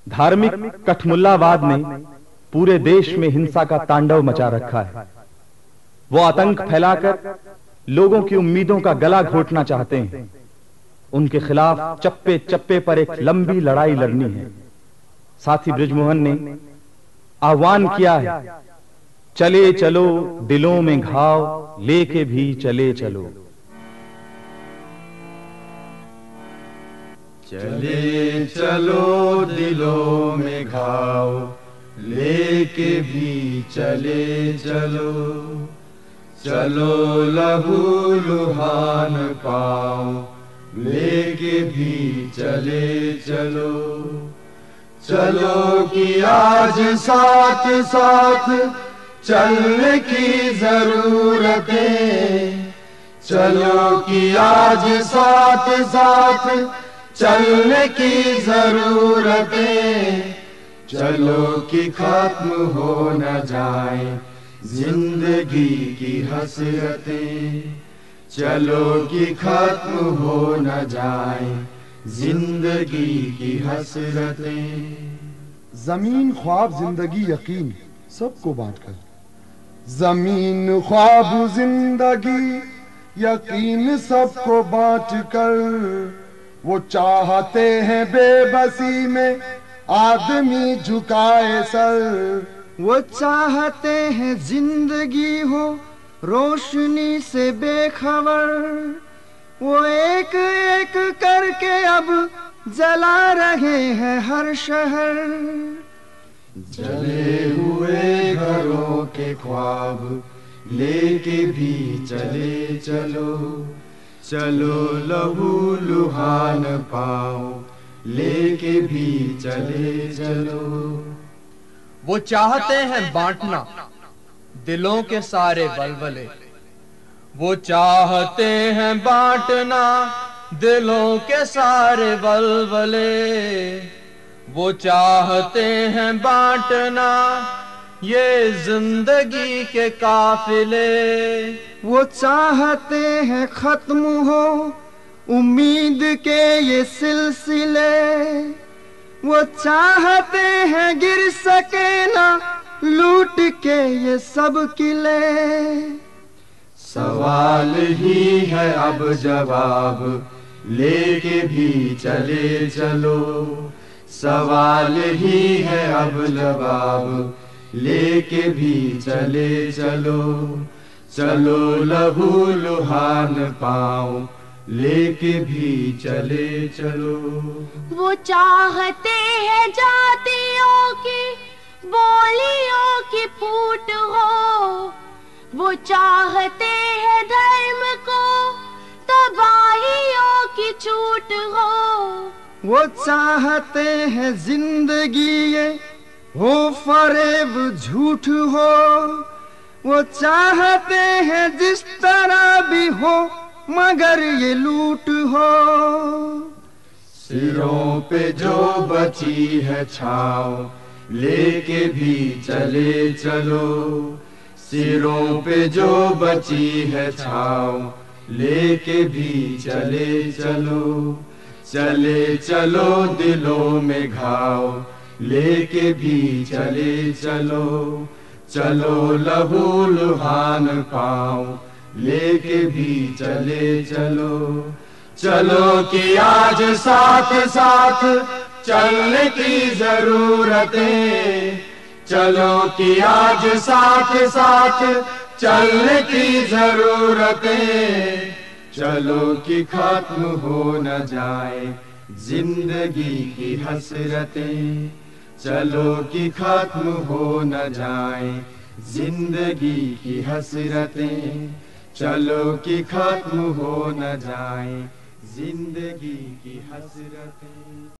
धार्मिक कठमुल्लावाद ने पूरे देश में हिंसा का तांडव मचा रखा है। वो आतंक फैलाकर लोगों की उम्मीदों का गला घोटना चाहते हैं। उनके खिलाफ चप्पे चप्पे पर एक लंबी लड़ाई लड़नी है। साथी बृजमोहन ने आह्वान किया है, चले चलो दिलों में घाव लेके भी चले चलो। चले चलो दिलों में घाव लेके भी चले चलो, चलो लहू लुहान पाँव लेके भी चले चलो। चलो कि आज साथ साथ चलने की जरूरत है। चलो कि आज साथ साथ चलने की जरूरत है। चलो कि खत्म हो न जाए जिंदगी की हसरतें। चलो कि खत्म हो न जाए जिंदगी की हसरतें। जमीन ख्वाब जिंदगी यकीन सबको बांटकर। जमीन ख्वाब जिंदगी यकीन सबको बांटकर। वो चाहते हैं बेबसी में आदमी झुकाए सर। वो चाहते हैं जिंदगी हो रोशनी से बेखबर। वो एक एक करके अब जला रहे हैं हर शहर। जले हुए घरों के ख्वाब लेके भी चले चलो। चलो लहू लुहान पाँव लेके भी चले चलो। वो चाहते हैं बांटना दिलों के सारे बलबले। वो चाहते हैं बांटना दिलों के सारे बलबले। वो चाहते हैं बांटना ये जिंदगी के काफिले। वो चाहते हैं खत्म हो उम्मीद के ये सिलसिले। वो चाहते हैं गिर सके ना लूट के ये सब किले। सवाल ही है अब जवाब लेके भी चले चलो। सवाल ही है अब जवाब लेके भी चले चलो। चलो लहू लुहान पाँव लेके भी चले चलो। वो चाहते हैं जातियों की बोलियों की फूट हो। वो चाहते हैं धर्म को तबाहियों की छूट हो। वो चाहते हैं जिंदगी ये हो फरेब झूठ हो। वो चाहते हैं जिस तरह भी हो मगर ये लूट हो। सिरों पे जो बची है छाव लेके भी चले चलो। सिरों पे जो बची है छाव लेके भी चले चलो। चले चलो दिलों में घाव लेके भी चले चलो। चलो लहू लुहान पाँव लेके भी चले चलो। चलो कि आज साथ साथ चलने की जरूरत है। चलो कि आज साथ साथ चलने की जरूरत है। चलो कि खत्म हो न जाए जिंदगी की हसरतें। चलो कि खत्म हो न जाए जिंदगी की हसरतें। चलो कि खत्म हो न जाए जिंदगी की हसरतें।